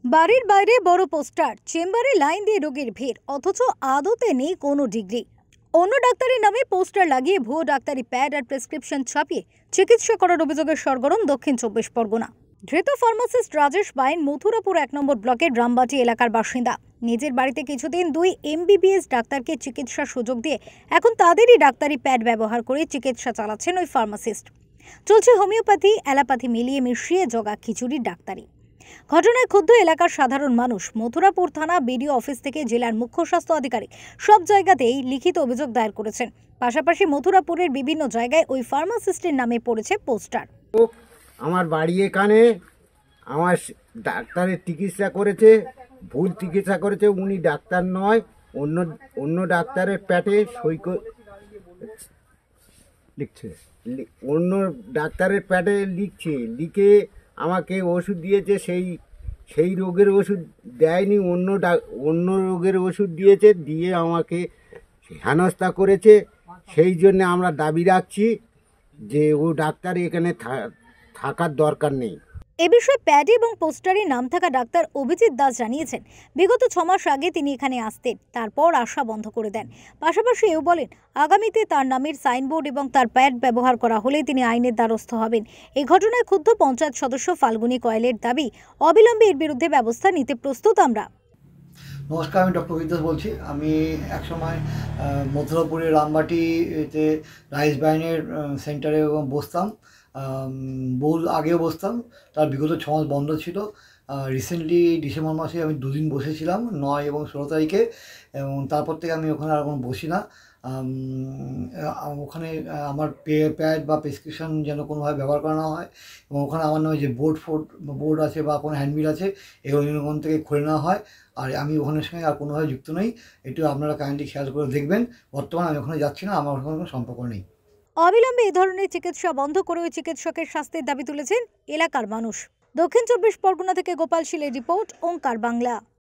বাড়ির বাইরে বড় পোস্টার, চেম্বারে লাইন দিয়ে রোগীর ভিড়, অথচ আদতে নেই কোনো ডিগ্রি। অন্য ডাক্তারের নামে পোস্টার লাগিয়ে ভুয়ো ডাক্তারি প্যাড আর প্রেসক্রিপশন ছাপিয়ে চিকিৎসা করার অভিযোগের সরগরম দক্ষিণ ২৪ পরগনা। ধৃত ফার্মাসিস্ট রাজেশ বাইন মথুরাপুর ১ নম্বর ব্লকের রামবাটি এলাকার বাসিন্দা। নিজের বাড়িতে কিছুদিন ২ MBBS ডাক্তারকে চিকিৎসার সুযোগ দিয়ে এখন তাদেরই ডাক্তারি প্যাড ব্যবহার করে চিকিৎসা চালাচ্ছেন ওই ফার্মাসিস্ট। চলছে হোমিওপ্যাথি অ্যালোপ্যাথি মিলিয়ে মিশিয়ে জগা খিচুড়ির ডাক্তারি। ঘটনায় ক্ষুব্ধ এলাকার সাধারণ মানুষ মথুরাপুর থানা বিডিও অফিস থেকে জেলার মুখ্য স্বাস্থ্য আধিকারিক সব জায়গাতেই লিখিত অভিযোগ দায়ের করেছেন। পাশাপাশি মথুরাপুরের বিভিন্ন জায়গায় ওই ফার্মাসিস্টের নামে পড়েছে পোস্টার। আমার বাড়ি এখানে আমার ডাক্তারের চিকিৎসা করেছে, ভুল চিকিৎসা করেছে। উনি ডাক্তার নয়, অন্য অন্য ডাক্তারের প্যাটে সই লিখছে, অন্য ডাক্তারের প্যাটে লিখে আমাকে ওষুধ দিয়েছে। সেই রোগের ওষুধ দেয়নি, অন্য রোগের ওষুধ দিয়েছে, দিয়ে আমাকে হেনস্থা করেছে। সেই জন্য আমরা দাবি রাখছি যে ও ডাক্তার এখানে থাকার দরকার নেই। এ বিষয়ে প্যাডে এবং পোস্টারে নাম থাকা ডাক্তার অভিজিৎ দাস জানিয়েছেন, বিগত ৬ মাস আগে তিনি এখানে আসতেন, তারপর আসা বন্ধ করে দেন। পাশাপাশি এও বলেন, আগামীতে তার নামের সাইনবোর্ড এবং তার প্যাড ব্যবহার করা হলে তিনি আইনের দ্বারস্থ হবেন। এই ঘটনায় ক্ষুব্ধ পঞ্চায়েত সদস্য ফাল্গুনী কয়েলের দাবি, অবিলম্বে এর বিরুদ্ধে ব্যবস্থা নিতে প্রস্তুত আমরা। নমস্কার, আমি ডক্টর অভিজিৎ দাস বলছি। আমি একসময় মথুরাপুরের রামবাটিতে রাইস বাইনের সেন্টারে বসতাম, আগেও বসতাম। তার বিগত ৬ মাস বন্ধ ছিল। রিসেন্টলি ডিসেম্বর মাসে আমি 2 দিন বসেছিলাম, ৯ এবং ১৬ তারিখে, এবং তারপর থেকে আমি ওখানে আর কোনো বসি না। ওখানে আমার প্যাড বা প্রেসক্রিপশন যেন কোনোভাবে ব্যবহার করা না হয়, এবং ওখানে আমার নামে যে বোর্ড আছে বা কোনো হ্যান্ডবিল আছে, এগুলো যেন ওখান থেকে খুলে নেওয়া হয়। আর আমি ওখানের সঙ্গে আর কোনোভাবে যুক্ত নই, একটু আপনারা কাইন্ডলি খেয়াল করে দেখবেন। বর্তমানে আমি ওখানে যাচ্ছি না, আমার ওখানে কোনো সম্পর্ক নেই। অবিলম্বে এই ধরনের চিকিৎসা বন্ধ করে ওই চিকিৎসকের শাস্তির দাবি তুলেছেন এলাকার মানুষ। দক্ষিণ ২৪ পরগনা থেকে গোপাল শীলের রিপোর্ট, ওঙ্কার বাংলা।